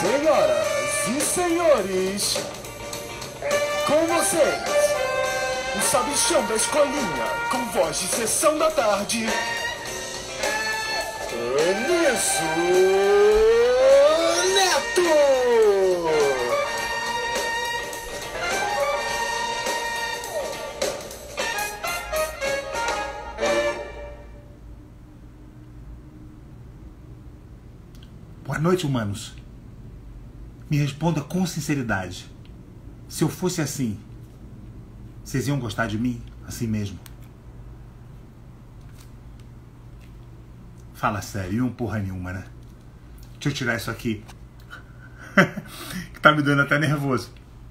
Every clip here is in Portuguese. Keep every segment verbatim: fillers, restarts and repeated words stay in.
Senhoras e senhores, com vocês, o sabichão da escolinha, com voz de sessão da tarde, Anísio Neto! Boa noite, humanos. Me responda com sinceridade. Se eu fosse assim, vocês iam gostar de mim assim mesmo? Fala sério, iam porra nenhuma, né? Deixa eu tirar isso aqui. Que tá me dando até nervoso.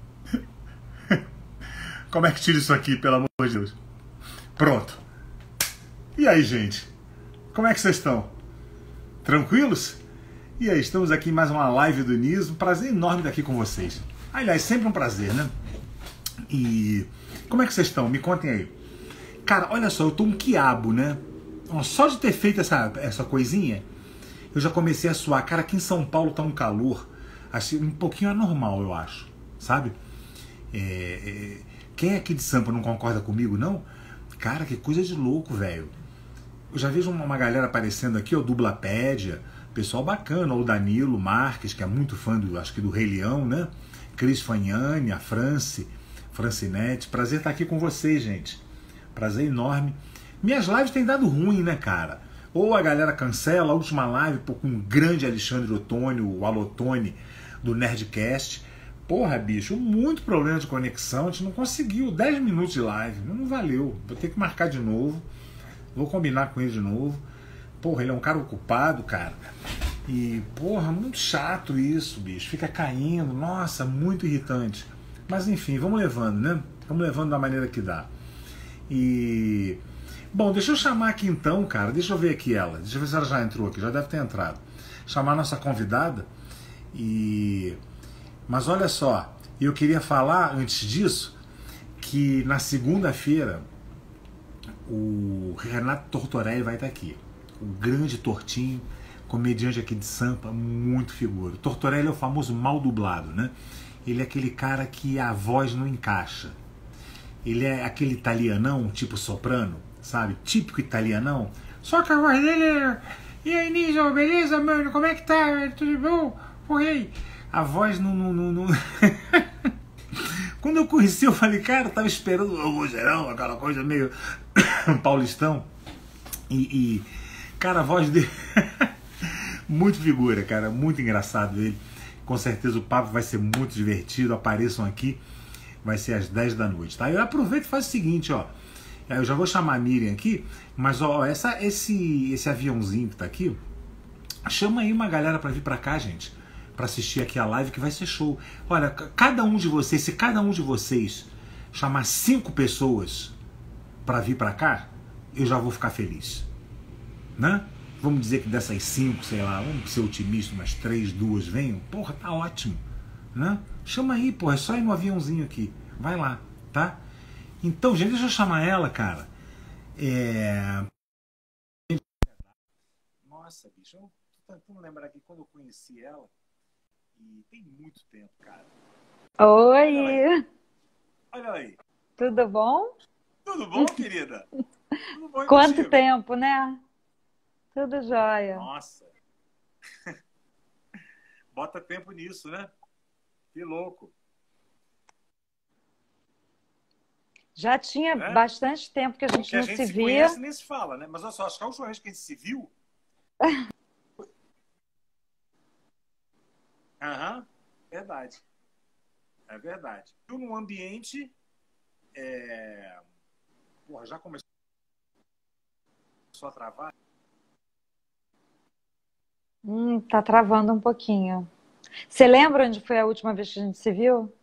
Como é que tira isso aqui, pelo amor de Deus? Pronto. E aí, gente? Como é que vocês estão? Tranquilos? E aí, estamos aqui em mais uma live do Niso. Prazer enorme estar aqui com vocês. Aliás, sempre um prazer, né? E como é que vocês estão? Me contem aí. Cara, olha só, eu tô um quiabo, né? Só de ter feito essa, essa coisinha, eu já comecei a suar. Cara, aqui em São Paulo tá um calor, assim, um pouquinho anormal, eu acho, sabe? É, é, quem é aqui de Sampa não concorda comigo, não? Cara, que coisa de louco, velho. Eu já vejo uma, uma galera aparecendo aqui, ó, Dublapédia, pessoal bacana, o Danilo Marques, que é muito fã do, acho que do Rei Leão, né? Cris Fagnani, a France, Francinete. Prazer estar aqui com vocês, gente. Prazer enorme. Minhas lives têm dado ruim, né, cara? Ou a galera cancela a última live pô, com o grande Alexandre Ottoni, o Alotone do Nerdcast. Porra, bicho, muito problema de conexão. A gente não conseguiu. dez minutos de live. Não valeu. Vou ter que marcar de novo. Vou combinar com ele de novo. Porra, ele é um cara ocupado, cara. E, porra, muito chato isso, bicho. Fica caindo. Nossa, muito irritante. Mas, enfim, vamos levando, né? Vamos levando da maneira que dá. E... Bom, deixa eu chamar aqui então, cara. Deixa eu ver aqui ela. Deixa eu ver se ela já entrou aqui. Já deve ter entrado. Chamar a nossa convidada. E... Mas olha só. Eu queria falar, antes disso, que na segunda-feira o Renato Tortorelli vai estar aqui. O grande Tortinho, comediante aqui de Sampa, muito figura. O Tortorelli é o famoso mal dublado, né? Ele é aquele cara que a voz não encaixa. Ele é aquele italianão, tipo soprano, sabe? Típico italianão. Só que a voz dele é... E aí, Niso, beleza, mano? Como é que tá? Tudo bom? Oi. A voz não... não, não, não... Quando eu conheci, eu falei, cara, eu tava esperando o vozeirão, aquela coisa meio paulistão. E... e... Cara, a voz dele... muito figura, cara. Muito engraçado ele. Com certeza o papo vai ser muito divertido. Apareçam aqui. Vai ser às dez da noite, tá? Eu aproveito e faço o seguinte, ó. Eu já vou chamar a Miriam aqui. Mas, ó, essa, esse, esse aviãozinho que tá aqui... Chama aí uma galera pra vir pra cá, gente. Pra assistir aqui a live, que vai ser show. Olha, cada um de vocês... Se cada um de vocês chamar cinco pessoas pra vir pra cá, eu já vou ficar feliz. Né? Vamos dizer que dessas cinco, sei lá, vamos ser otimistas, umas três, duas venham. Porra, tá ótimo, né? Chama aí, porra, é só ir no aviãozinho aqui. Vai lá, tá? Então, gente, deixa eu chamar ela, cara. É... Nossa, bicho, eu tô tentando lembrar aqui quando eu conheci ela. E tem muito tempo, cara. Oi! Olha aí. Olha aí. Tudo bom? Tudo bom, querida? Tudo bom, Quanto contigo? tempo, né? Tudo jóia. Nossa. Bota tempo nisso, né? Que louco. Já tinha Né? bastante tempo que a gente Porque não a gente se se via. conhece nem se fala, né? Mas olha só, acho que a última vez que a gente se viu... Aham, verdade. É verdade. Eu num ambiente... É... Porra, já começou a travar? Hum, tá travando um pouquinho. Você lembra onde foi a última vez que a gente se viu?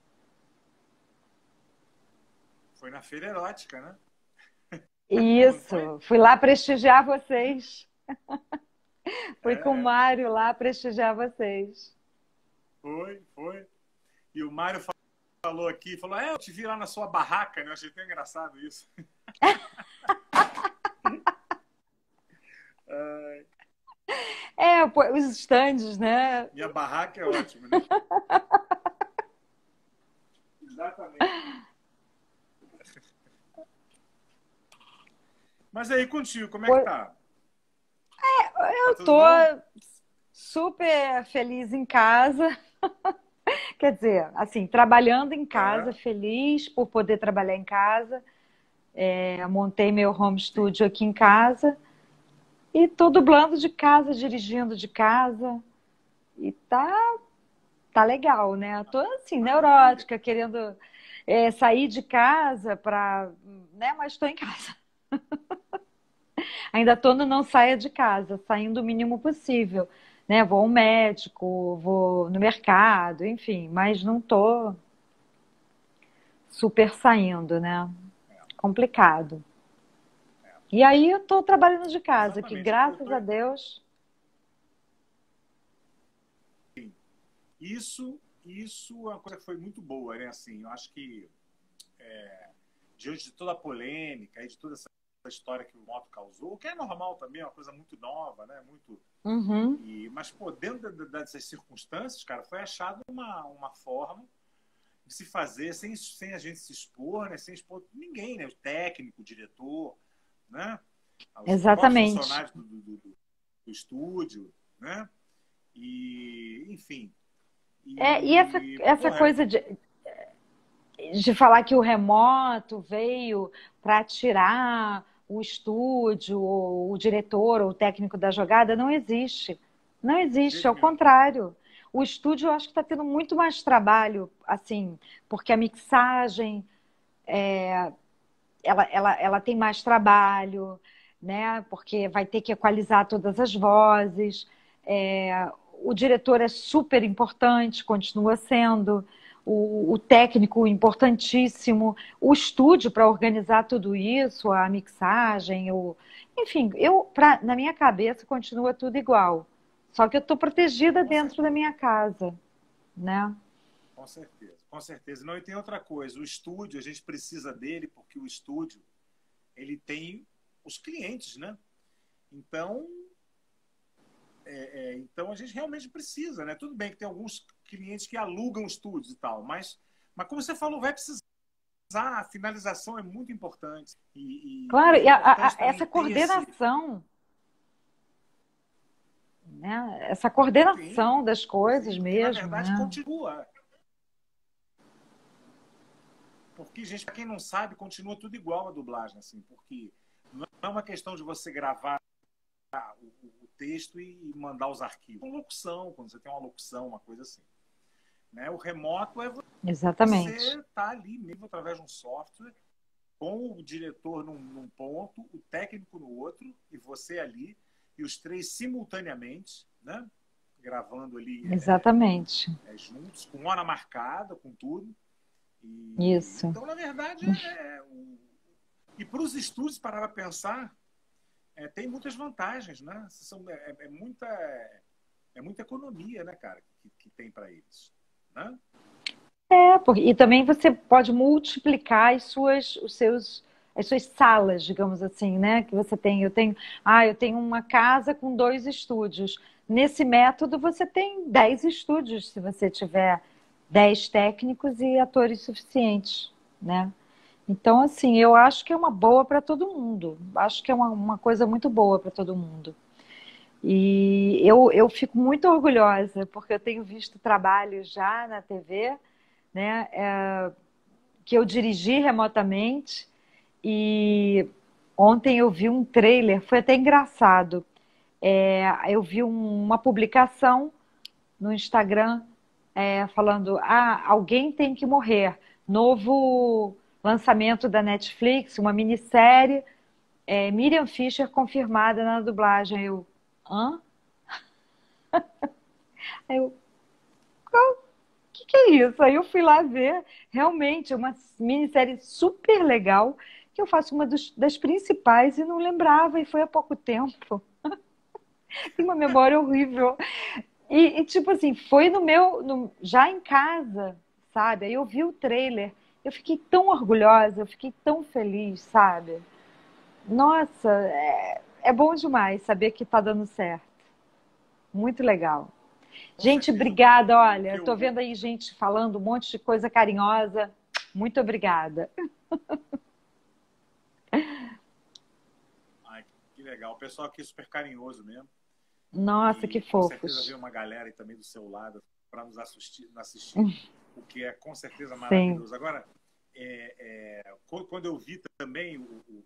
Foi na feira erótica, né? Isso, fui lá prestigiar vocês. Fui É, com o Mário lá prestigiar vocês. Foi, foi. E o Mário falou aqui, falou, é, eu te vi lá na sua barraca, né? Eu achei tão engraçado isso. Ai. É, pô, os estandes, né? Minha barraca é ótima, né? Exatamente. Mas aí contigo, como é que Pô, tá? Tá eu tudo tô bom? super feliz em casa. Quer dizer, assim, trabalhando em casa, É, feliz por poder trabalhar em casa. É, montei meu home sim. studio aqui em casa e tô dublando de casa, dirigindo de casa. E tá, tá legal, né? Tô assim, Maravilha. neurótica, querendo é, sair de casa para, né? Mas estou em casa. Ainda tô no não saia de casa, saindo o mínimo possível, né? Vou ao médico, vou no mercado, enfim, mas não tô super saindo, né? Complicado. E aí eu tô trabalhando de casa, que Exatamente. Eu tô, eu graças tô- a Deus. Isso, isso é uma coisa que foi muito boa, né? Assim, eu acho que diante de toda a polêmica e de toda essa história que o moto causou, o que é normal também, é uma coisa muito nova, né? Muito Uhum, e, mas pô, dentro dessas circunstâncias, cara, foi achado uma, uma forma de se fazer sem, sem a gente se expor, né? Sem expor ninguém, né? O técnico, o diretor, né? Os próprios exatamente. funcionários do, do, do, do estúdio, né? E, enfim. É, e essa, E, essa porra, coisa de, de falar que o remoto veio para tirar o estúdio, ou o diretor, ou o técnico da jogada, não existe. Não de existe, jeito ao nenhum. contrário. O estúdio eu acho que está tendo muito mais trabalho, assim, porque a mixagem ela, ela, ela tem mais trabalho, né? Porque vai ter que equalizar todas as vozes. É, o diretor é super importante, continua sendo. O, o técnico importantíssimo, o estúdio para organizar tudo isso, a mixagem, o... enfim, eu pra, na minha cabeça continua tudo igual. Só que eu estou protegida Com dentro da certeza. minha casa, né? Com certeza. Com certeza. Não, e tem outra coisa. O estúdio, a gente precisa dele porque o estúdio, ele tem os clientes, né? Então, é, é, então a gente realmente precisa, né? Tudo bem que tem alguns clientes que alugam estúdios e tal, mas, mas como você falou, vai precisar. A finalização é muito importante. E, Claro, e é e a- a- importante a- também essa ter esse. coordenação, né? Essa Sim, coordenação das coisas sim, porque na mesmo, verdade né? continua. Porque, gente, para quem não sabe, continua tudo igual a dublagem, assim, porque não é uma questão de você gravar o, o texto e mandar os arquivos. Com locução, quando você tem uma locução, uma coisa assim. Né? O remoto é você Exatamente. estar tá ali mesmo através de um software, com o diretor num, num ponto, o técnico no outro, e você ali, e os três simultaneamente, né? Gravando ali é, Exatamente. é, juntos, com hora marcada, com tudo. E, Isso. então, na verdade, é, é, o... e para os estúdios, parar para pensar, é, tem muitas vantagens, né? São, é, é, muita, é muita economia, né, cara, que, que tem para eles. Né? É, porque, e também você pode multiplicar as suas, os seus, as suas salas, digamos assim, né? Que você tem. Eu tenho, ah, eu tenho uma casa com dois estúdios. Nesse método, você tem dez estúdios, se você tiver dez técnicos e atores suficientes, né? Então, assim, eu acho que é uma boa para todo mundo. Acho que é uma, uma coisa muito boa para todo mundo. E eu, eu fico muito orgulhosa, porque eu tenho visto trabalhos já na T V, né, é, que eu dirigi remotamente. E ontem eu vi um trailer, foi até engraçado. É, eu vi um- uma publicação no Instagram é, falando: ah, alguém tem que morrer. Novo lançamento da Netflix, uma minissérie, é, Miriam Fisher confirmada na dublagem. Eu, hã? Aí eu, o que que é isso? Aí eu fui lá ver, realmente, é uma minissérie super legal, que eu faço uma dos- das principais e não lembrava, e foi há pouco tempo. Tem uma memória horrível. E, e, tipo assim, foi no meu, no- já em casa, sabe? Aí eu vi o trailer, eu fiquei tão orgulhosa, eu fiquei tão feliz, sabe? Nossa, é, é bom demais saber que tá dando certo. Muito legal. Com Gente, certeza. obrigada. O Olha, que estou eu... vendo aí gente falando um monte de coisa carinhosa. Muito obrigada. Ai, que legal. O pessoal aqui é super carinhoso mesmo. Nossa, que E com certeza fofos. veio uma galera aí também do seu lado para nos assistir, nos assistir, o que é com certeza Sim. maravilhoso. Agora, é, é, quando eu vi também o, o,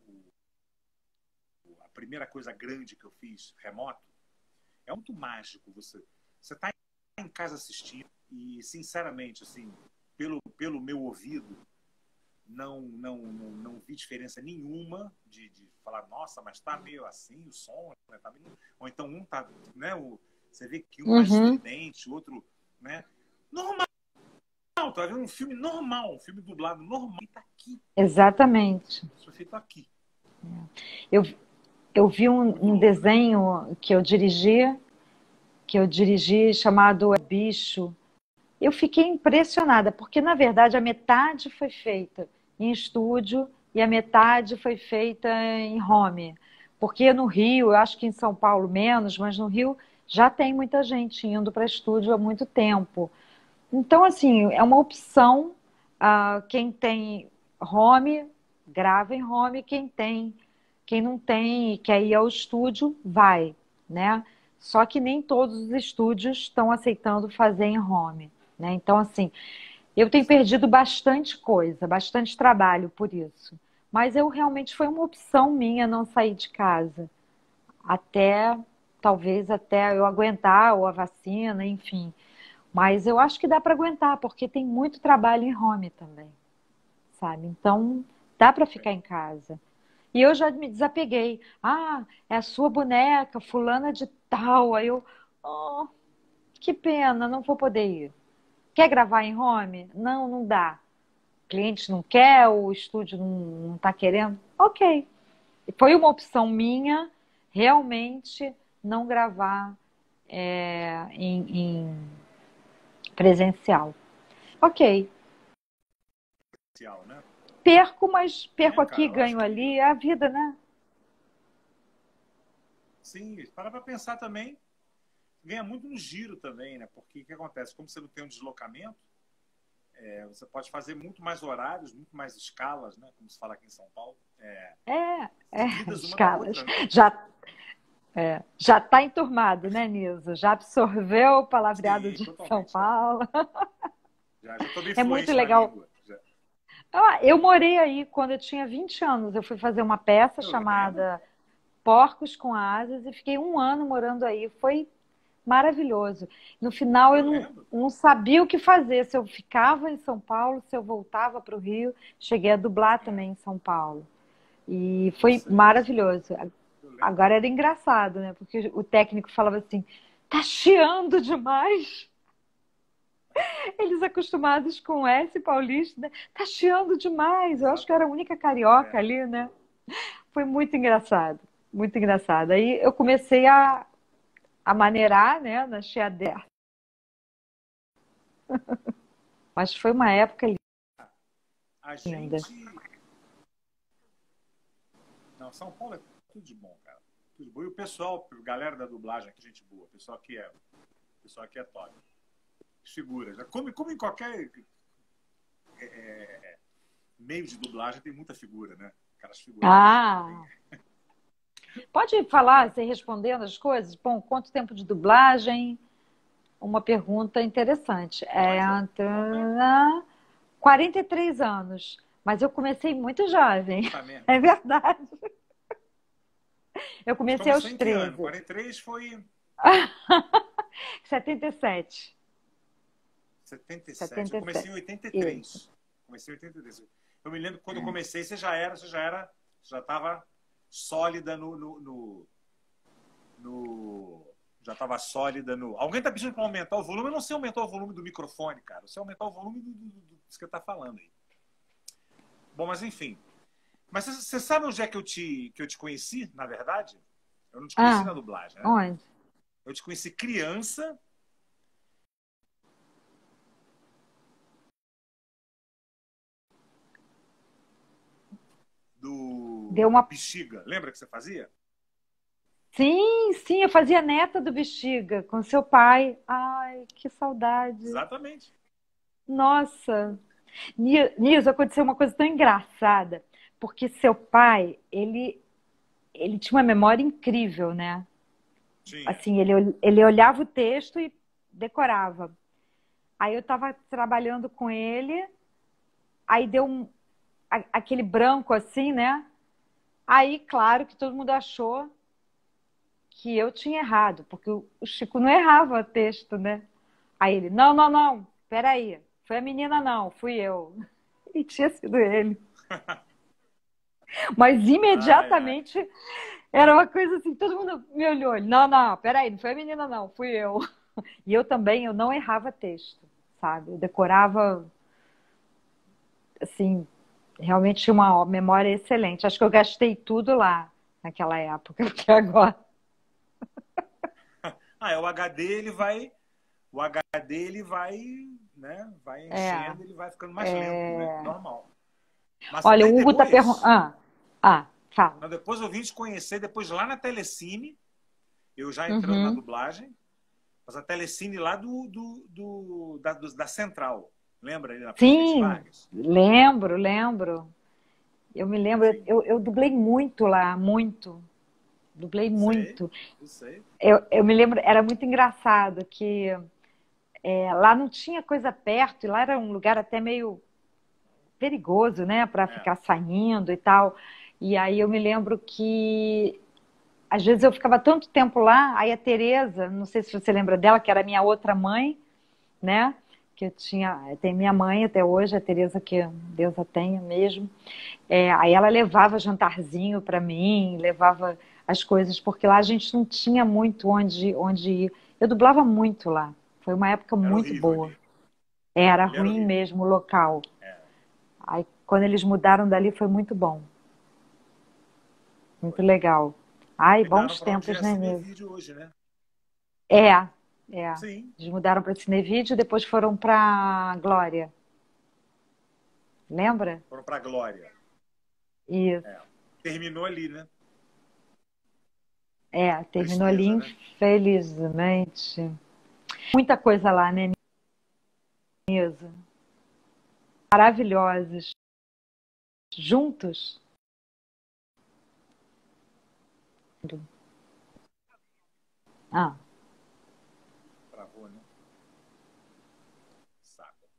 o, a primeira coisa grande que eu fiz, remoto, é muito mágico. Você você está em casa assistindo e, sinceramente, assim, pelo, pelo meu ouvido, não, não, não, não vi diferença nenhuma de, de falar, nossa, mas tá meio assim o som, né? Tá meio... ou então um tá, né? O... Você vê que um mais Uhum. estridente, o outro, né? Normal, tá vendo um filme normal, um filme dublado normal, e tá aqui. Exatamente. Isso foi feito aqui. Eu, eu vi um, Muito um louco, né? desenho que eu dirigi, que eu dirigi chamado Bicho. Eu fiquei impressionada, porque na verdade a metade foi feita em estúdio e a metade foi feita em home. Porque no Rio, eu acho que em São Paulo menos, mas no Rio já tem muita gente indo para estúdio há muito tempo. Então, assim, é uma opção. ah, quem tem home, grava em home. Quem tem, quem não tem e quer ir ao estúdio, vai, né? Só que nem todos os estúdios estão aceitando fazer em home, né? Então, assim, eu tenho perdido bastante coisa, bastante trabalho por isso. Mas eu realmente foi uma opção minha não sair de casa. Até, talvez até eu aguentar, ou a vacina, enfim. Mas eu acho que dá para aguentar, porque tem muito trabalho em home também, sabe? Então, dá para ficar em casa. E eu já me desapeguei. Ah, é a sua boneca, fulana de tal. Aí eu, oh, que pena, não vou poder ir. Quer gravar em home? Não, não dá. O cliente não quer, o estúdio não está querendo. Ok. Foi uma opção minha, realmente, não gravar é, em, em presencial. Ok. Né? Perco, mas perco É, aqui, cara, eu acho ganho que ali, é a vida, né? sim, para pra pensar também, ganha muito no giro também, né? Porque o que acontece? Como você não tem um deslocamento, é, você pode fazer muito mais horários, muito mais escalas, né? Como se fala aqui em São Paulo, é, É, é, seguidas uma da escalas. outra, né? Já, é, já está enturmado, né, Nilson? Já absorveu o palavreado Sim, de São totalmente, já. Paulo. Já estou bem É muito fluente na legal. língua. Já. Ah, eu morei aí quando eu tinha vinte anos. Eu fui fazer uma peça Eu lembro. chamada Porcos com Asas e fiquei um ano morando aí. Foi maravilhoso. No final, eu Eu não, lembro. não sabia o que fazer. Se eu ficava em São Paulo, se eu voltava para o Rio. Cheguei a dublar É, também em São Paulo. E eu foi sei, eu sei. maravilhoso. Eu lembro. Agora era engraçado, né? Porque o técnico falava assim: tá chiando demais. Eles acostumados com S paulista, né? Tá chiando demais. Eu acho que eu era a Exatamente. única carioca É. ali, né? Foi muito engraçado, muito engraçado. Aí eu comecei a, a maneirar, né, na chiadeira. Mas foi uma época A linda. gente. Não, São Paulo é tudo de bom, cara. Tudo de bom. E o pessoal, a galera da dublagem aqui, gente boa. O pessoal aqui é, o pessoal aqui é top. As figuras. Né? Como, como em qualquer é, é, meio de dublagem, tem muita figura, né? Aquelas figuraças. Ah, pode falar, É. você respondendo as coisas? Bom, quanto tempo de dublagem? Uma pergunta interessante. É, Pode, ó. Pode. Antônia, quarenta e três anos, mas eu comecei muito jovem, Tá mesmo. é verdade. Eu Mas comecei começou aos em que ano? treze, quarenta e três foi setenta e sete. setenta e sete. Eu setenta e comecei em sete. oitenta e Isso. três. Comecei em oitenta e três. Eu me lembro que quando eu comecei, você já era, você já era, já estava sólida no, no, no, no- já estava sólida no. Alguém está pedindo para aumentar o volume? Eu não sei aumentar o volume do microfone, cara. Você aumentar o volume do, do, do, do que você está falando aí. Bom, mas enfim. Mas você, você sabe onde é que eu te que eu te conheci, na verdade? Eu não te conheci Ah, na dublagem, né? onde? Eu te conheci criança do, Deu do uma. Bexiga. Lembra que você fazia? Sim, sim, eu fazia Neta do Bexiga com seu pai. Ai, que saudade. Exatamente. Nossa. Ni- Nilson, aconteceu uma coisa tão engraçada, porque seu pai, ele, ele tinha uma memória incrível, né? Tinha. Assim, ele, ol- ele olhava o texto e decorava. Aí eu estava trabalhando com ele, aí deu um, a- aquele branco assim, né? Aí, claro que todo mundo achou que eu tinha errado, porque o, o Chico não errava texto, né? Aí ele, não, não, não, peraí, foi a menina não, fui eu. E tinha sido ele. Mas Ai, ai. imediatamente era uma coisa assim, todo mundo me olhou. Ele, não, não, peraí, não foi a menina não, fui eu. E eu também, eu não errava texto, sabe? Eu decorava, assim, realmente tinha uma memória excelente. Acho que eu gastei tudo lá naquela época, que agora. Ah, é o H D, ele vai. O H D ele vai, né? Vai É, enchendo, ele vai ficando mais lento, né? é... Normal. Mas Olha, aí o Hugo tá perguntando. depois, Ah, ah, fala. não, depois eu vim te conhecer, depois lá na Telecine, eu já entrando na Uhum. dublagem, mas a Telecine lá do, do, do- da, do- da Central. Lembra ali na Presidente Sim, Vargas? lembro, lembro. Eu me lembro, Sim. eu, eu dublei muito lá, muito. Dublei Sei, muito. eu sei. Eu, eu me lembro, era muito engraçado que é, lá não tinha coisa perto, e lá era um lugar até meio perigoso, né, para É. ficar saindo e tal. E aí eu me lembro que às vezes eu ficava tanto tempo lá, aí a Tereza, não sei se você lembra dela, que era minha outra mãe, né? Que eu tinha, tem minha mãe até hoje, a Tereza que Deus a tenha mesmo. É, aí ela levava jantarzinho para mim, levava as coisas, porque lá a gente não tinha muito onde, onde ir. Eu dublava muito lá. Foi uma época Era muito horrível boa. ali. Era Ele era ruim horrível. mesmo o local. É, Aí quando eles mudaram dali foi muito bom, muito foi. legal. Ai, Mudaram bons para onde é tempos, a né, Nilson? Cinevídeo hoje, né? É, é. Sim. Eles mudaram para Cinevídeo e depois foram para Glória. Lembra? Foram para Glória. Isso. É. Terminou ali, né? É, terminou ali, Tristeza, né? infelizmente. Muita coisa lá, né, Nilson? Maravilhosos. Juntos. Ah, Travou, né? Saco.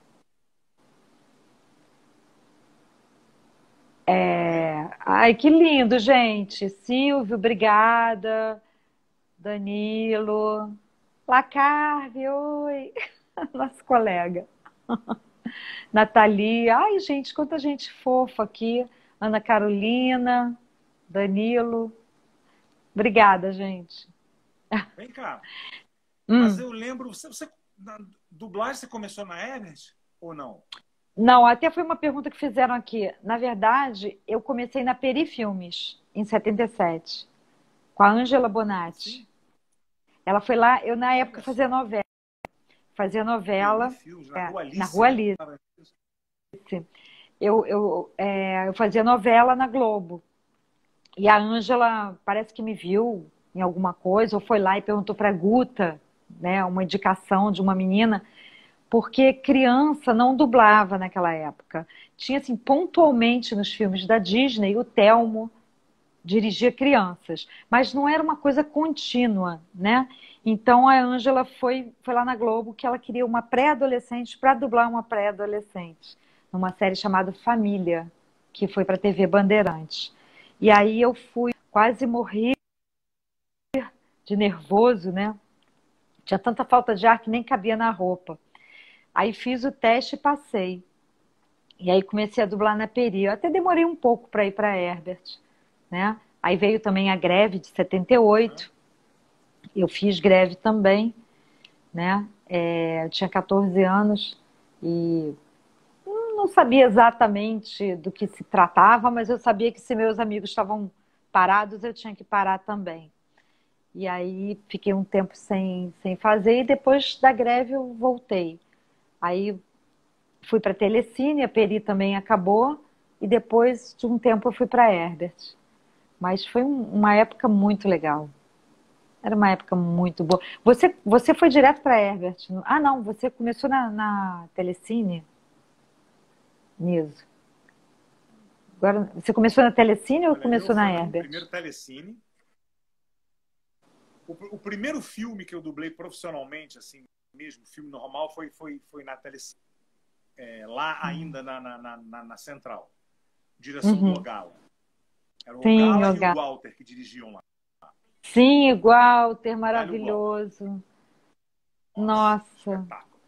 é... Ai, que lindo, gente. Silvio, obrigada. Danilo. Lacarve, oi. Nosso colega. Nathalie. Ai, gente, quanta gente fofa aqui. Ana Carolina, Danilo. Obrigada, gente. Vem cá. Mas Hum. eu lembro. Você, você, na dublagem você começou na Ernest ou não? Não, até foi uma pergunta que fizeram aqui. Na verdade, eu comecei na Peri Filmes, em setenta e sete, com a Ângela Bonatti. Sim. Ela foi lá, eu na época Olha fazia só. novela. Fazia Peri novela Filmes, na é, Rua na Alice, Rua né? Alice. Eu, eu, é, eu fazia novela na Globo. E a Ângela parece que me viu em alguma coisa, ou foi lá e perguntou para a Guta, né, uma indicação de uma menina, porque criança não dublava naquela época. Tinha, assim, pontualmente nos filmes da Disney, o Telmo dirigia crianças, mas não era uma coisa contínua, né? Então a Ângela foi, foi lá na Globo que ela queria uma pré-adolescente para dublar uma pré-adolescente, numa série chamada Família, que foi para a T V Bandeirantes. E aí eu fui, quase morri de nervoso, né? Tinha tanta falta de ar que nem cabia na roupa. Aí fiz o teste e passei. E aí comecei a dublar na Peri. Eu até demorei um pouco para ir para Herbert, né? Aí veio também a greve de setenta e oito. Eu fiz greve também, né? É, eu tinha quatorze anos e não sabia exatamente do que se tratava, mas eu sabia que se meus amigos estavam parados, eu tinha que parar também. E aí fiquei um tempo sem, sem fazer e depois da greve eu voltei. Aí fui para Telecine, a Peri também acabou e depois de um tempo eu fui para Herbert. Mas foi um- uma época muito legal. Era uma época muito boa. Você, você foi direto para Herbert? não- Ah, não, você começou na, na Telecine, Niso. Agora, você começou na Telecine ou Olha, eu começou na formei no Herbert? primeiro Telecine. O, o primeiro filme que eu dublei profissionalmente, assim, mesmo, filme normal, foi, foi, foi na Telecine. É, lá ainda na, na, na, na- na Central. Direção do Uhum. Ogala. Era o Sim, Ogala e o Olga. Walter que dirigiam lá. Sim, igual, ter Ogala e o Walter. maravilhoso. Nossa, Nossa, espetáculo.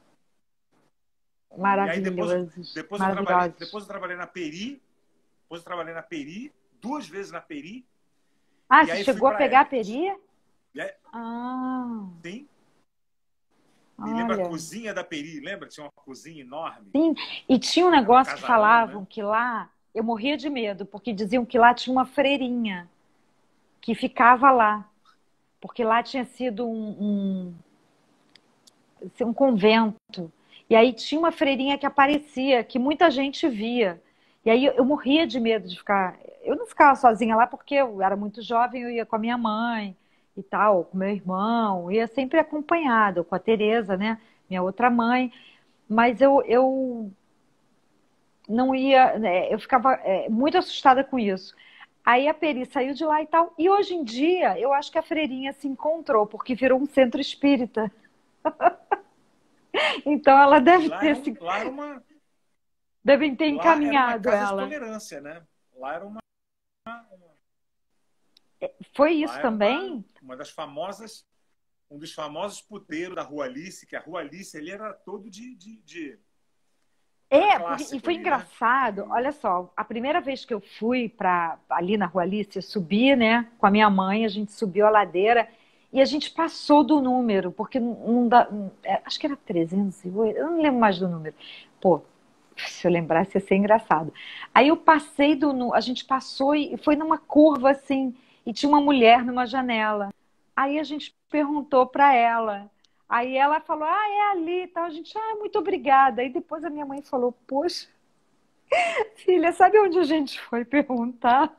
E aí depois, maravilhosos, depois, eu trabalhei, maravilhosos. depois eu trabalhei na Peri, depois eu trabalhei na Peri, duas vezes na Peri, Ah, e você aí fui chegou a para pegar a Herbert. peri? E aí, Ah, sim, e lembra a olha. cozinha da Peri? Lembra? Tinha uma cozinha enorme. Sim, e tinha um Era um negócio que casarão, falavam né? que lá, eu morria de medo, porque diziam que lá tinha uma freirinha que ficava lá, porque lá tinha sido um, um, assim, um convento. E aí tinha uma freirinha que aparecia, que muita gente via. E aí eu, eu morria de medo de ficar. Eu não ficava sozinha lá porque eu era muito jovem, eu ia com a minha mãe e tal, com meu irmão, ia sempre acompanhada, com a Tereza, né? Minha outra mãe. Mas eu, eu não ia, né, eu ficava é, muito assustada com isso. Aí a Peri saiu de lá e tal. E hoje em dia, eu acho que a Freirinha se encontrou, porque virou um centro espírita. Então ela E deve lá ter era, um, se, lá era uma, devem ter lá era uma encaminhado casa de ela. tolerância, né? Lá era uma, Foi lá isso era uma, também? uma das famosas, um dos famosos puteiros da Rua Alice, que a Rua Alice ali era todo de, de, de era É, porque, e clássico foi ali, né? engraçado. E Olha só, a primeira vez que eu fui para ali na Rua Alice, eu subi, né, com a minha mãe, a gente subiu a ladeira e a gente passou do número, porque não não dá, é, acho que era trezentos e oito, eu não lembro mais do número. Pô, se eu lembrasse ia ser engraçado. Aí eu passei do, nu- a gente passou e foi numa curva assim, e tinha uma mulher numa janela. Aí a gente perguntou para ela. Aí ela falou: Ah, é ali e tal. A gente, ah, muito obrigada. Aí depois a minha mãe falou: Poxa, filha, sabe onde a gente foi perguntar?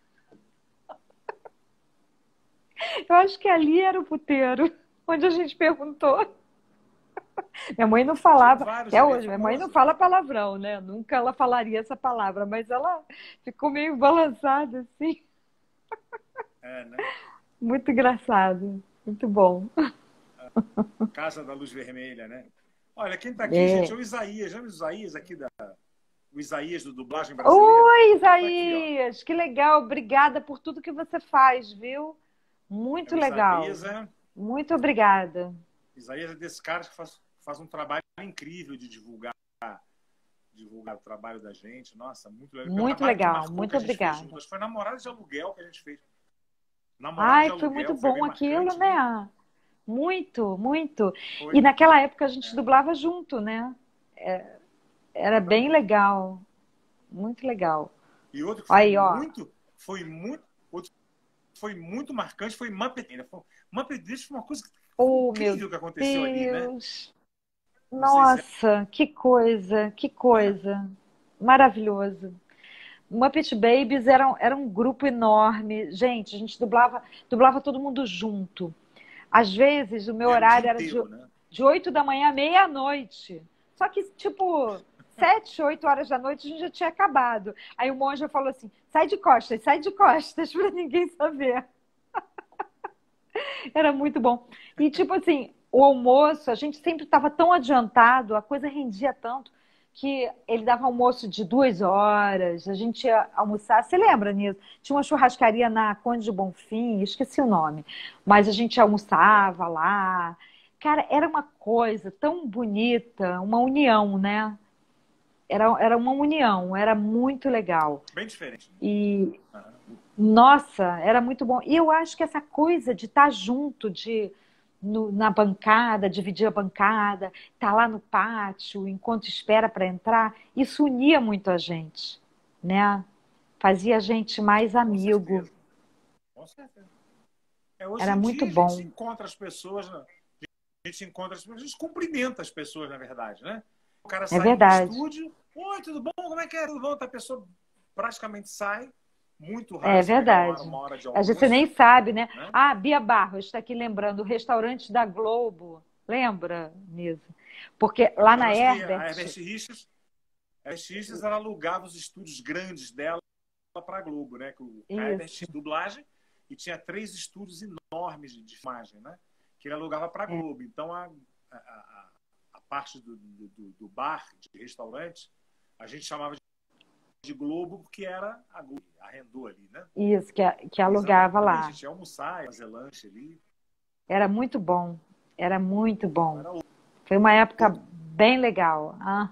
Eu acho que ali era o puteiro, onde a gente perguntou. Minha mãe não tinham falava, vários até ali, é hoje, minha mãe não famoso. fala palavrão, né? Nunca ela falaria essa palavra, mas ela ficou meio balançada assim. É, né? Muito engraçado, muito bom. Casa da Luz Vermelha, né? Olha, quem tá aqui, gente, É. é o Isaías. Já viu o Isaías aqui, da, o Isaías do Dublagem Brasileira? Oi, Tá aqui, ó. Isaías, que legal, obrigada por tudo que você faz, viu? É Muito o legal. Isaías, é, Muito obrigada. Isaías é desse cara que faz, faz um trabalho incrível de divulgar, divulgar o trabalho da gente. Nossa, muito legal. Tem um Muito trabalho que legal, marcou que muito a gente fez obrigada. juntas. Foi Namorado de Aluguel que a gente fez. Namorado de Ai, foi muito Aluguel foi bem bom aquilo, marcante, né? né? Muito, muito. E Foi. naquela época a gente É, dublava junto, né? Era bem exatamente. legal, muito legal. E outro que foi Aí, ó. muito, foi muito, outro que foi muito marcante foi Muppet. Né? Foi, Muppet foi uma coisa Oh, meu incrível que aconteceu ali, né? Deus. Não sei se Nossa, que coisa, que é. coisa. Maravilhoso. Muppet Babies era, um- era um grupo enorme. Gente, a gente dublava, dublava todo mundo junto. Às vezes, o meu E era o dia horário era de, inteiro, né? de oito da manhã à meia-noite. Só que, tipo, sete, oito horas da noite a gente já tinha acabado. Aí o monge falou assim: sai de costas, sai de costas, pra ninguém saber. Era muito bom. E, tipo assim, o almoço, a gente sempre estava tão adiantado, a coisa rendia tanto, que ele dava almoço de duas horas, a gente ia almoçar. Você lembra nisso? Tinha uma churrascaria na Conde de Bonfim, esqueci o nome, mas a gente Lembro. almoçava lá. Cara, era uma coisa tão bonita, uma união, né? Era, era uma união, era muito legal. Bem diferente. E Aham. nossa, era muito bom. E eu acho que essa coisa de estar junto, de no- na bancada, dividir a bancada, estar lá no pátio enquanto espera para entrar, isso unia muito a gente, né? Fazia a gente mais Com amigo. certeza. Com certeza. É, hoje Era em muito dia a gente bom. encontra as pessoas, né? A gente encontra as pessoas, a gente cumprimenta as pessoas, na verdade, né? O cara É saindo do verdade. estúdio, oi, tudo bom? Como é que é? Tudo bom? A pessoa praticamente sai, muito raro É você pegar uma, verdade. uma hora de Às vezes você nem almoço, sabe, né? né? Ah, Bia Barros está aqui lembrando, o restaurante da Globo. Lembra, Nisa? Porque É, lá mas na acho que a Herbert, Herbert Richards, a Herbert Richards, ela alugava os estúdios grandes dela para a Globo, né? Que o a Herbert isso, tinha dublagem e tinha três estúdios enormes de, de filmagem, né? Que ele alugava para a é, Globo. Então a, a, a, a parte do, do, do bar, de restaurante, a gente chamava de Globo porque era a Globo, arrendou ali, né? isso, que, que Mas ali alugava a lá. gente ia almoçar, ia fazer lanche ali. Era muito bom, era muito Então bom. era Foi uma época outro. bem legal. Ah,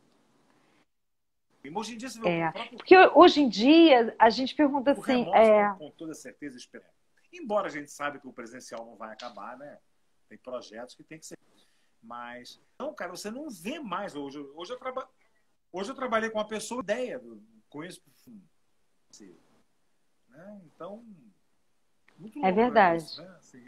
E hoje em dia você vê o é. próprio Porque hoje em dia a gente pergunta o assim, remoto com, é, com toda certeza espera. Embora a gente sabe que o presencial não vai acabar, né? Tem projetos que tem que ser. Mas, não, cara, você não vê mais hoje. Hoje eu, traba... hoje eu trabalhei com uma pessoa, ideia, conheço, né? Então, muito é louco, né? verdade, Isso, né? Assim,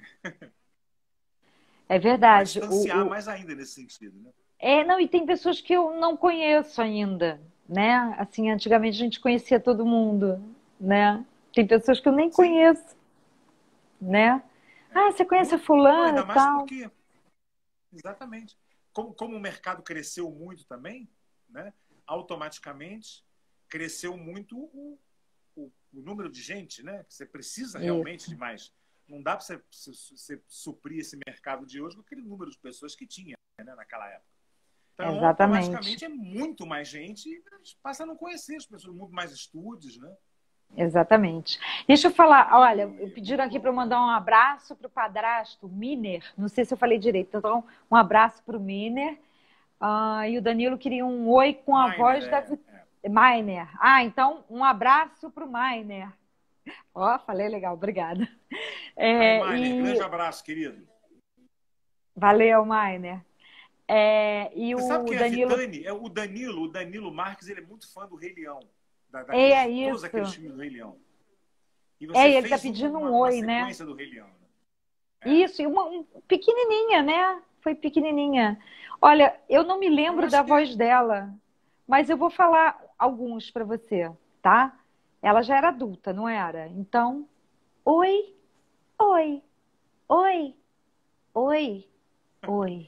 é vai verdade. distanciar O, o- mais ainda nesse sentido, né? é, não, e tem pessoas que eu não conheço ainda, né? Assim, antigamente a gente conhecia todo mundo, né? Tem pessoas que eu nem Sim, conheço, né? Ah, você conhece a muito, não, fulana e ainda mais tal? porque, exatamente, como, como o mercado cresceu muito também, né? Automaticamente cresceu muito o, o, o número de gente, né? Que você precisa realmente Isso, de mais. Não dá para você, você, você suprir esse mercado de hoje com aquele número de pessoas que tinha, né, naquela época. Então, exatamente, automaticamente, é muito mais gente e a gente passa a não conhecer as pessoas, muito mais estúdios, né? exatamente. Deixa eu falar, olha, E é pediram muito aqui para eu louco, né? mandar um abraço para o padrasto, Miner. Não sei se eu falei direito, então um abraço para o Miner. Ah, e o Danilo queria um oi com a Miner, voz da é. Vi- é. Miner. Ah, então um abraço para o Miner. Ó, falei legal, obrigada. Aí, É, Miner, grande e abraço, querido. valeu, Miner. É, e Você sabe o quem é Danilo, Vidani? É o Danilo, o Danilo Marques, ele é muito fã do Rei Leão, da, daqueles, é todos aqueles isso. filmes do Rei Leão. E É, você e ele tá fez um- pedindo um uma, uma oi, né? sequência do Rei Leão, né? É. Isso, e uma um, pequenininha, né? Foi pequenininha. Olha, eu não me Eu lembro acho da que é. voz dela, mas eu vou falar alguns para você, tá? Ela já era adulta, não era? Então, oi, oi, oi, oi, oi.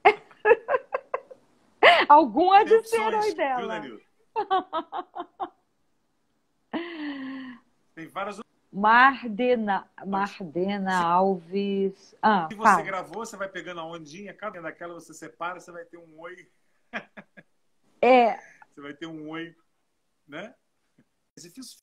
Algum há Tem de ser oi opções, viu, dela. Danilo? Tem várias. Mardena, Mardena Se Alves. Ah, você fala. gravou, você vai pegando a ondinha, cada daquela você separa, você vai ter um oi, É, você vai ter um oi, né? Esse fiz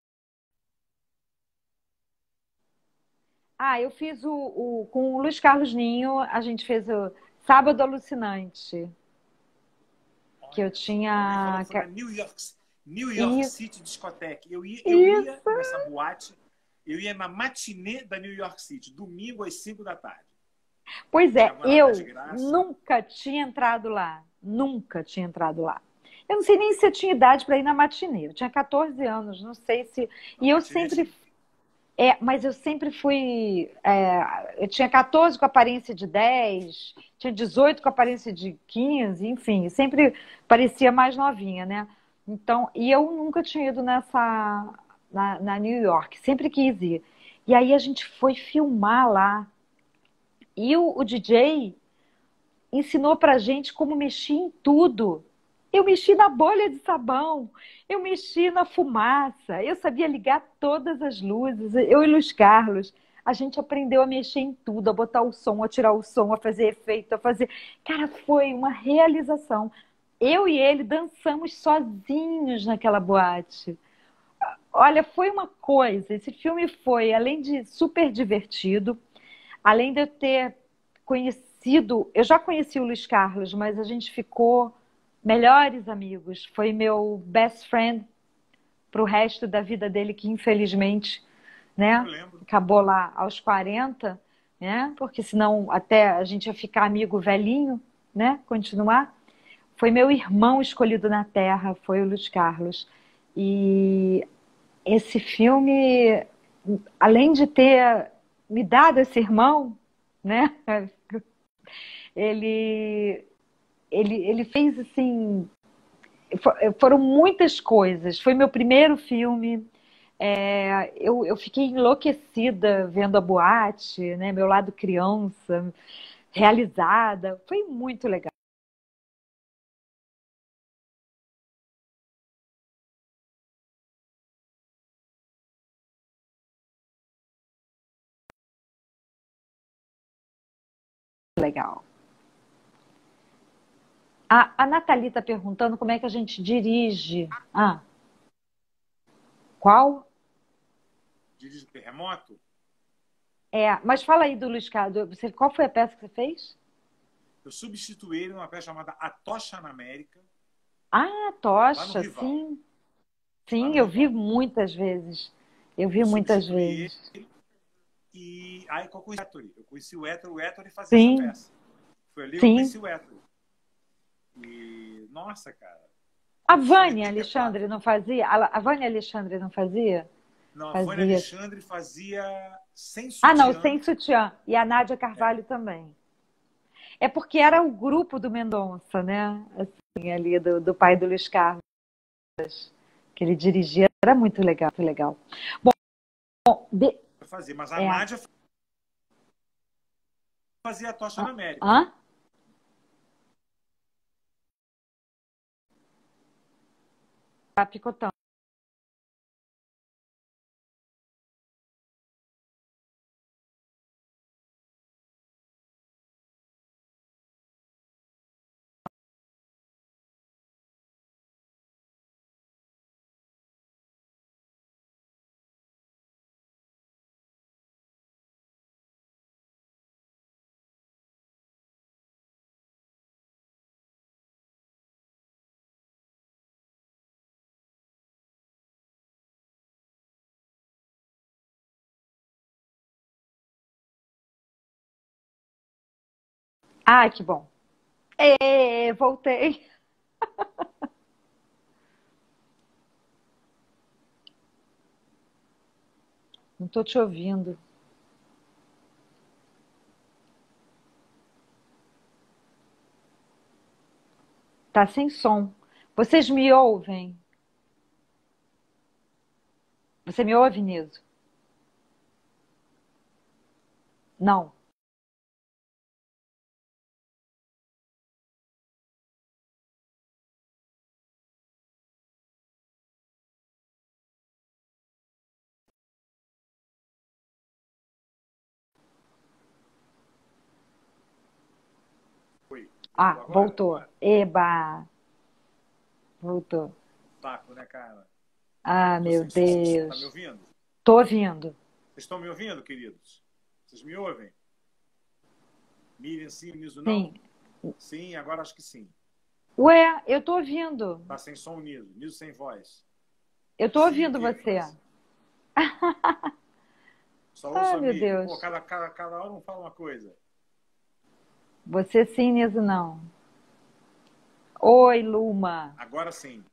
ah, eu fiz o, o- com o Luiz Carlos Ninho, a gente fez o Sábado Alucinante, que eu olha só. Alguém falou tinha. que foi na New York, New York Isso, City Discotheque. Eu ia, eu ia isso. nessa boate, eu ia na matinê da New York City, domingo às cinco da tarde. Pois é, Chegava lá de eu graça. nunca tinha entrado lá. Nunca tinha entrado lá. Eu não sei nem se eu tinha idade para ir na matinê. Eu tinha catorze anos, não sei se. Na E eu matinê sempre. tinha. É, mas eu sempre fui. É, eu tinha catorze com aparência de dez, tinha dezoito com aparência de quinze, enfim, sempre parecia mais novinha, né? Então, e eu nunca tinha ido nessa. Na, na New York, sempre quis ir. E aí a gente foi filmar lá. E o, o D J ensinou pra gente como mexer em tudo. Eu mexi na bolha de sabão, eu mexi na fumaça, eu sabia ligar todas as luzes, eu e Luiz Carlos. A gente aprendeu a mexer em tudo, a botar o som, a tirar o som, a fazer efeito, a fazer. Cara, foi uma realização. Eu e ele dançamos sozinhos naquela boate. Olha, foi uma coisa. Esse filme foi, além de super divertido, além de eu ter conhecido, eu já conheci o Luiz Carlos, mas a gente ficou melhores amigos. Foi meu best friend pro resto da vida dele, que infelizmente, Eu né, lembro. acabou lá aos quarenta, né? Porque senão até a gente ia ficar amigo velhinho, né? Continuar. Foi meu irmão escolhido na Terra, foi o Luiz Carlos. E esse filme, além de ter me dado esse irmão, né? Ele, ele, ele fez assim, fo- foram muitas coisas. Foi meu primeiro filme. É, eu, eu fiquei enlouquecida vendo a boate, né? Meu lado criança, realizada. Foi muito legal. Legal. A, a Nathalie está perguntando como é que a gente dirige. Ah, qual? Dirige o terremoto. É, mas fala aí do Luiz Carlos. Você, qual foi a peça que você fez? Eu substituí ele numa peça chamada A Tocha na América, Ah, lá no Tocha, Rival. sim. Lá Sim, no eu vi Rival. muitas vezes. Eu vi Eu muitas substituí vezes. ele e aí eu conheci o Ettore. Eu conheci o Ettore, o Ettore fazia essa Sim, peça. Foi ali que eu sim. conheci o Ettore. E, nossa, cara, A foi Vânia Alexandre espetacular. não fazia? A a Vânia Alexandre não fazia? Não, a Vânia Fazia. Alexandre fazia sem Ah, não, sutiã. sem sutiã. E a Nádia É, Carvalho também. É porque era o grupo do Mendonça, né? Assim, ali, do, do pai do Luiz Carlos, que ele dirigia. Era muito legal, muito legal. Bom, de- eu fazia, mas a é. Nádia fazia a Tocha na América. Hã? Tá picotando. Ah, que bom. Ê, voltei. Não tô te ouvindo. Tá sem som. Vocês me ouvem? Você me ouve, Niso? Não. Foi. Voltou Ah, agora? voltou. Eba, voltou. Saco, né, cara? Ah, Tô meu sem som. Tá me Deus. ouvindo? Tô ouvindo. Vocês estão me ouvindo, queridos? Vocês me ouvem? Miriam, sim, Niso, não? Sim. Sim, agora acho que sim. Ué, eu tô ouvindo. Tá sem som, Niso. Niso sem voz. Eu tô Sim, o ouvindo quê? você. Mas só ouço Ai, a meu Miriam. Pô, Deus. cada, cada, cada hora um fala uma coisa. Você sim, Niso não. Oi, Luma. Agora sim.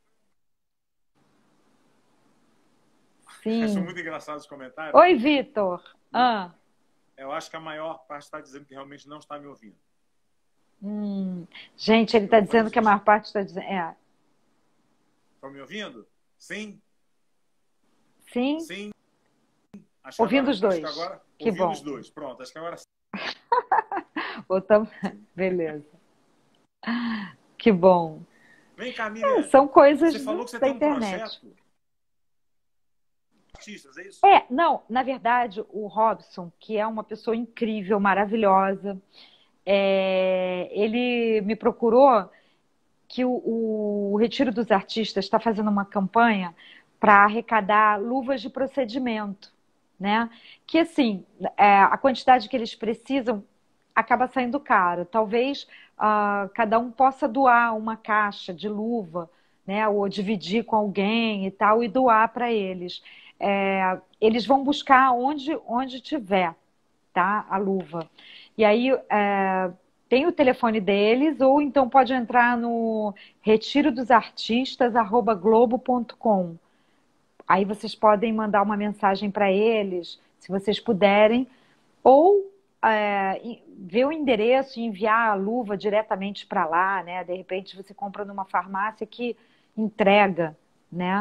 Achou Sim. muito engraçado os comentários. Oi, Vitor. Ah, Eu acho que a maior parte está dizendo que realmente não está me ouvindo. hum. Gente, ele Eu tá vou dizendo que a corrigir isso. maior parte está dizendo. É, Estão me ouvindo? Sim? sim, Sim? Acho que ouvindo agora, os acho que dois. agora, Que ouvindo os bom. dois. Pronto, acho que agora sim. Botamos... Beleza. Que bom. Vem cá, É, Miriam. são coisas Você falou que você da tem um internet. projeto. Artistas, é isso? É, não, na verdade, o Robson, que é uma pessoa incrível, maravilhosa, é, ele me procurou que o, o Retiro dos Artistas está fazendo uma campanha para arrecadar luvas de procedimento, né? Que assim, é, a quantidade que eles precisam acaba saindo caro. Talvez ah, cada um possa doar uma caixa de luva, né? Ou dividir com alguém e tal, e doar para eles. É, eles vão buscar onde, onde tiver, tá? A luva. E aí é, tem o telefone deles, ou então pode entrar no retiro dos artistas arroba globo ponto com. Aí vocês podem mandar uma mensagem para eles, se vocês puderem, ou é, e- ver o endereço e enviar a luva diretamente para lá, né? De repente você compra numa farmácia que entrega, né?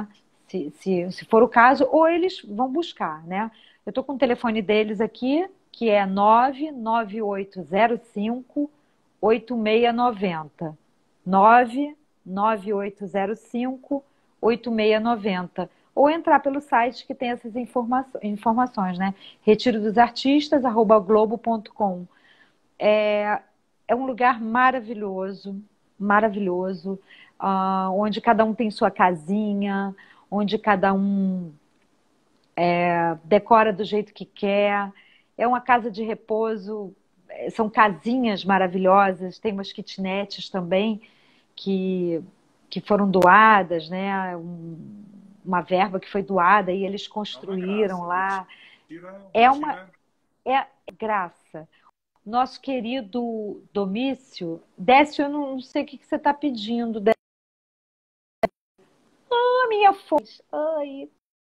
se, se, se for o caso, ou eles vão buscar, né? Eu estou com o telefone deles aqui, que é nove nove oito zero cinco oito seis nove zero. nove nove oito zero cinco oito seis nove zero. Ou entrar pelo site que tem essas informa informações, né? retiro dos artistas arroba globo ponto com. É, é um lugar maravilhoso, maravilhoso, uh, onde cada um tem sua casinha, onde cada um é, decora do jeito que quer. É uma casa de repouso, são casinhas maravilhosas, tem umas kitnets também que, que foram doadas, né? Um, uma verba que foi doada e eles construíram lá. É uma é graça. Nosso querido Domício, Décio, eu não sei o que você está pedindo. Ah, minha fonte. Ai.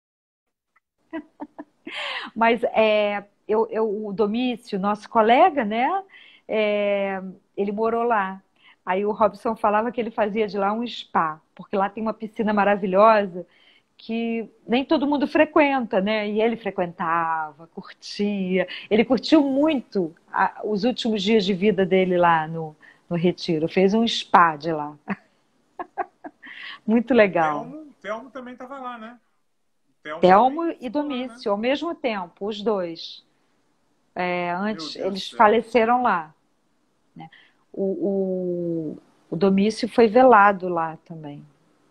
Mas é, eu, eu, o Domício, nosso colega, né? É, ele morou lá. Aí o Robson falava que ele fazia de lá um spa, porque lá tem uma piscina maravilhosa que nem todo mundo frequenta, né? E ele frequentava, curtia. Ele curtiu muito a, os últimos dias de vida dele lá no, no Retiro. Fez um spa de lá. Muito legal. Telmo, Telmo também estava lá, né? Telmo, Telmo e Domício, lá, né? Ao mesmo tempo, os dois. É, antes, eles faleceram lá. Né? O, o, o Domício foi velado lá também.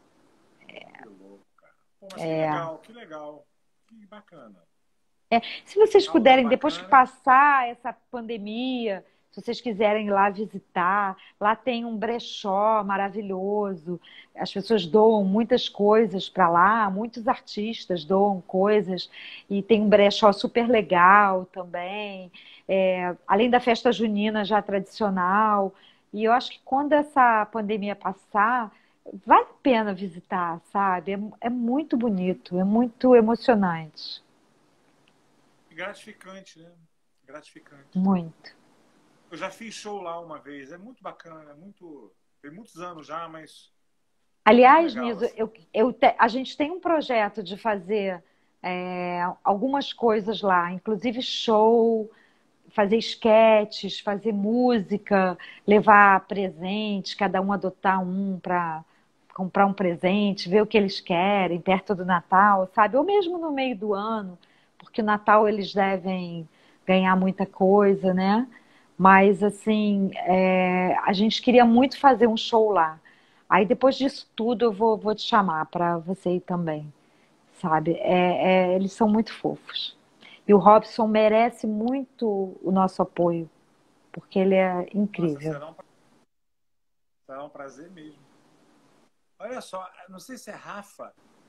Pô, mas é. que legal, que legal, que bacana. É, se vocês puderem, depois que passar essa pandemia, se vocês quiserem ir lá visitar, lá tem um brechó maravilhoso, as pessoas doam muitas coisas para lá, muitos artistas doam coisas, e tem um brechó super legal também, é, além da festa junina já tradicional, e eu acho que quando essa pandemia passar, vale a pena visitar, sabe? É, é muito bonito, é muito emocionante. Gratificante, né? Gratificante. Muito. Eu já fiz show lá uma vez, é muito bacana, é muito... Tem muitos anos já, mas... Aliás, Niso, assim. eu, eu te... a gente tem um projeto de fazer é, algumas coisas lá, inclusive show, fazer esquetes, fazer música, levar presente, cada um adotar um para comprar um presente, ver o que eles querem perto do Natal, sabe? Ou mesmo no meio do ano, porque no Natal eles devem ganhar muita coisa, né? Mas, assim, é, a gente queria muito fazer um show lá. Aí, depois disso tudo, eu vou, vou te chamar para você ir também, sabe? É, é, eles são muito fofos. E o Robson merece muito o nosso apoio, porque ele é incrível. Nossa, será, um... será um prazer mesmo. Olha só, não sei se é Rafa.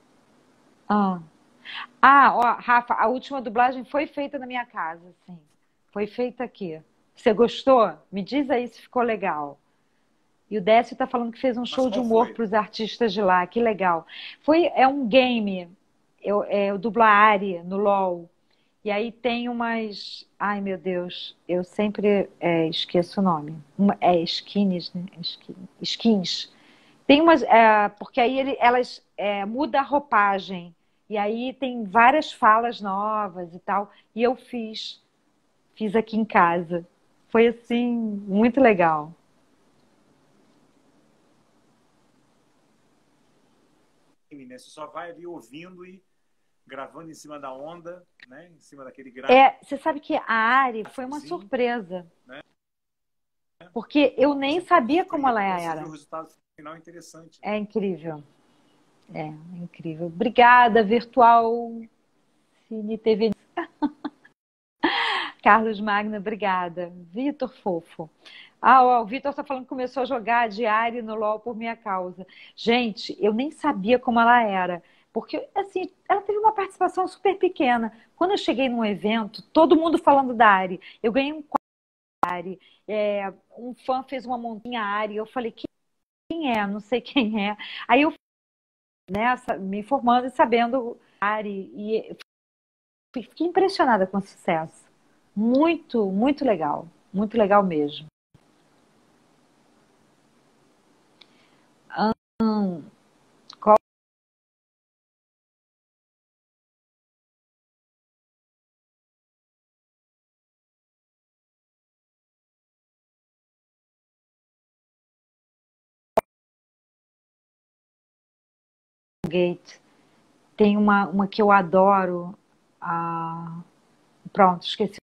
Ah, ah ó, Rafa, a última dublagem foi feita na minha casa, sim. Foi feita aqui. Você gostou? Me diz aí se ficou legal. E o Décio está falando que fez um show de humor para os artistas de lá. Que legal. Foi, é um game. Eu, é, eu dublo a Ari no LOL. E aí tem umas... Ai, meu Deus. Eu sempre é, esqueço o nome. Uma, é skins, né? Skins. skins. Tem umas... É, porque aí ele, elas é, mudam a roupagem. E aí tem várias falas novas e tal. E eu fiz. Fiz aqui em casa. Foi, assim, muito legal. Você só vai ali ouvindo e gravando em cima da onda, né? Em cima daquele gráfico. É, você sabe que a Ari foi uma surpresa. Né? Porque eu nem sabia como ela era. O resultado final interessante. É incrível. É, é incrível. Obrigada, Virtual Cine T V. Carlos Magno, obrigada. Vitor Fofo. Ah, ó, o Vitor está falando que começou a jogar diário no LOL por minha causa. Gente, eu nem sabia como ela era. Porque, assim, ela teve uma participação super pequena. Quando eu cheguei num evento, todo mundo falando da Ari. Eu ganhei um quadro da Ari. É, um fã fez uma montinha Ari. Eu falei, quem é? Não sei quem é. Aí eu né, me informando e sabendo Ari. E fiquei impressionada com o sucesso. Muito, muito legal. Muito legal mesmo. Hum, qual Gate. Tem uma, uma que eu adoro. Ah, pronto, esqueci